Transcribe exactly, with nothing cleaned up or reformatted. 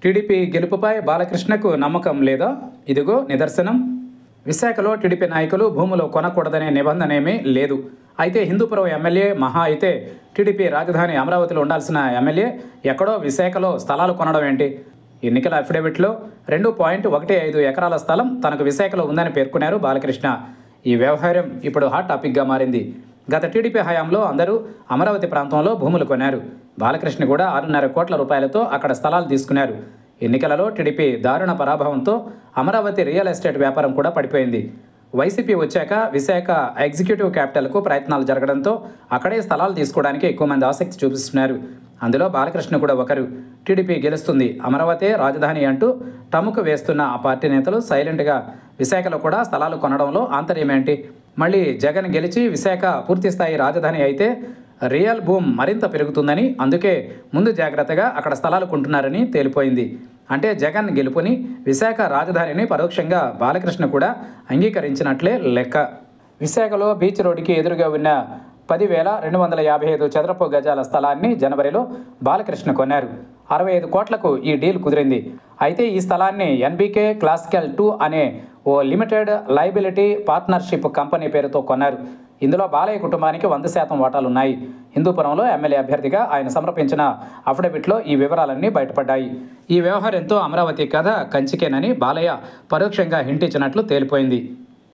TDP గెలుపుపై బాలకృష్ణకు నమ్మకం లేదా? ఇదిగో నిదర్శనం. విశాఖలో టీడీపీ నాయకులు భూములు కొనకూడదనే నిబంధన ఏమీ లేదు. అయితే హిందూపురం ఎమ్మెల్యే మహా అయితే టీడీపీ రాజధాని అమరావతిలో ఉండాల్సిన ఎమ్మెల్యే ఎక్కడో విశాఖలో స్థలాలు కొనడం ఏంటి? ఎన్నికల అఫిడవిట్లో రెండు పాయింట్ ఒకటి ఐదు ఎకరాల స్థలం తనకు విశాఖలో ఉందని పేర్కొన్నారు బాలకృష్ణ. ఈ వ్యవహారం ఇప్పుడు హాట్ టాపిక్గా మారింది. గత టీడీపీ హయాంలో అందరూ అమరావతి ప్రాంతంలో భూములు కొన్నారు. బాలకృష్ణ కూడా ఆరున్నర కోట్ల రూపాయలతో అక్కడ స్థలాలు తీసుకున్నారు. ఎన్నికలలో టీడీపీ దారుణ పరాభవంతో అమరావతి రియల్ ఎస్టేట్ వ్యాపారం కూడా పడిపోయింది. వైసీపీ వచ్చాక విశాఖ ఎగ్జిక్యూటివ్ క్యాపిటల్కు ప్రయత్నాలు జరగడంతో అక్కడే స్థలాలు తీసుకోవడానికి ఎక్కువ మంది ఆసక్తి చూపిస్తున్నారు. అందులో బాలకృష్ణ కూడా ఒకరు. టీడీపీ గెలుస్తుంది, అమరావతి రాజధాని అంటూ టముకు వేస్తున్న ఆ పార్టీ నేతలు సైలెంట్గా విశాఖలో కూడా స్థలాలు కొనడంలో ఆంతర్యమేంటి? మళ్ళీ జగన్ గెలిచి విశాఖ పూర్తిస్థాయి రాజధాని అయితే రియల్ భూమ్ మరింత పెరుగుతుందని, అందుకే ముందు జాగ్రత్తగా అక్కడ స్థలాలు కొంటున్నారని తేలిపోయింది. అంటే జగన్ గెలుపుని, విశాఖ రాజధానిని పరోక్షంగా బాలకృష్ణ కూడా అంగీకరించినట్లే లెక్క. విశాఖలో బీచ్ రోడ్డుకి ఎదురుగా ఉన్న పదివేల రెండు వందల యాభై ఐదు చదరపు గజాల స్థలాన్ని జనవరిలో బాలకృష్ణ కొన్నారు. అరవై ఐదు కోట్లకు ఈ డీల్ కుదిరింది. అయితే ఈ స్థలాన్ని ఎన్బీకే క్లాసికల్ టూ అనే ఓ లిమిటెడ్ లయబిలిటీ పార్ట్నర్షిప్ కంపెనీ పేరుతో కొన్నారు. ఇందులో బాలయ్య కుటుంబానికి వంద శాతం వాటాలున్నాయి. హిందూపురంలో ఎమ్మెల్యే అభ్యర్థిగా ఆయన సమర్పించిన అఫిడవిట్లో ఈ వివరాలన్నీ బయటపడ్డాయి. ఈ వ్యవహారంతో అమరావతి కథ కంచికేనని బాలయ్య పరోక్షంగా హింటించినట్లు తేలిపోయింది.